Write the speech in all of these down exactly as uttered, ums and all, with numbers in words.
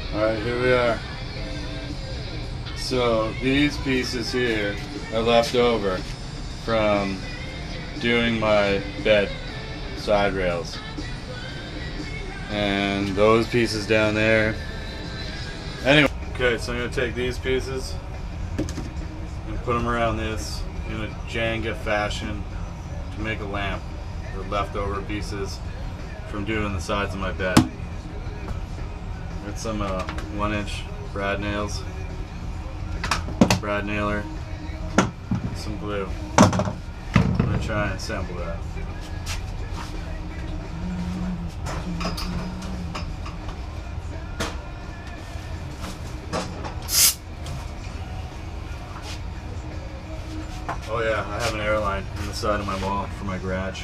Alright, here we are. So these pieces here are left over from doing my bed side rails. And those pieces down there. Anyway, okay, so I'm going to take these pieces and put them around this in a janga fashion to make a lamp. The leftover pieces from doing the sides of my bed. Got some uh, one inch brad nails, brad nailer, some glue. I'm going to try and assemble that. Oh yeah, I have an airline on the side of my wall for my garage.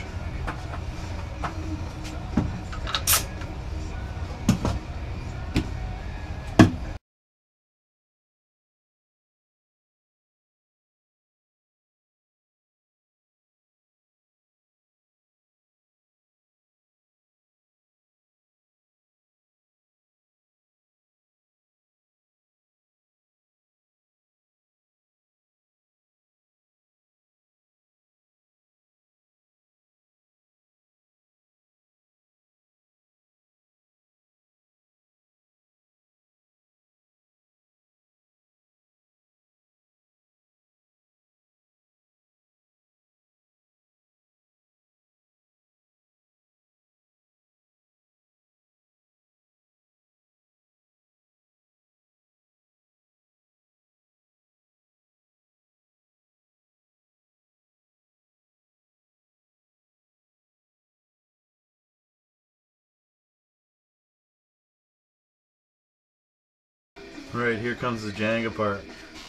Right, here comes the Jenga part.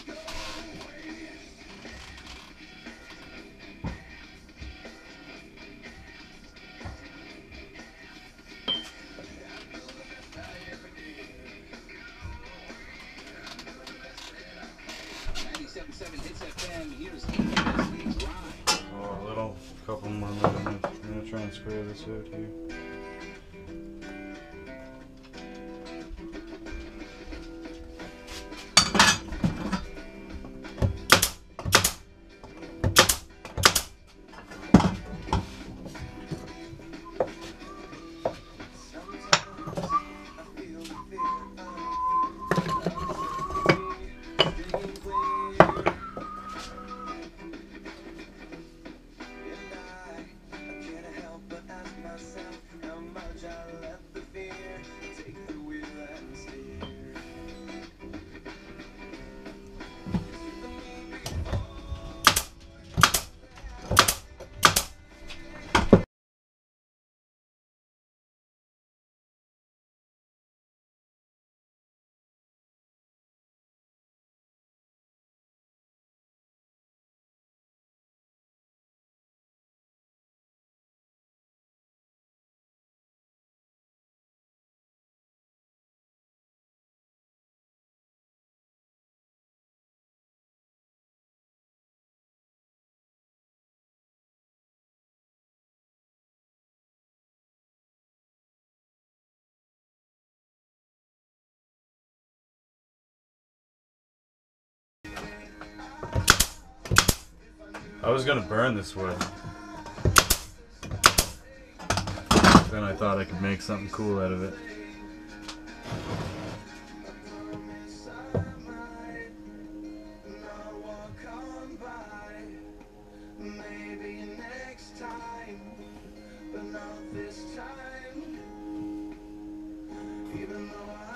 Oh, a little, couple more minutes. I'm gonna try and square this out here. I was gonna burn this wood. Then I thought I could make something cool out of it. Even though I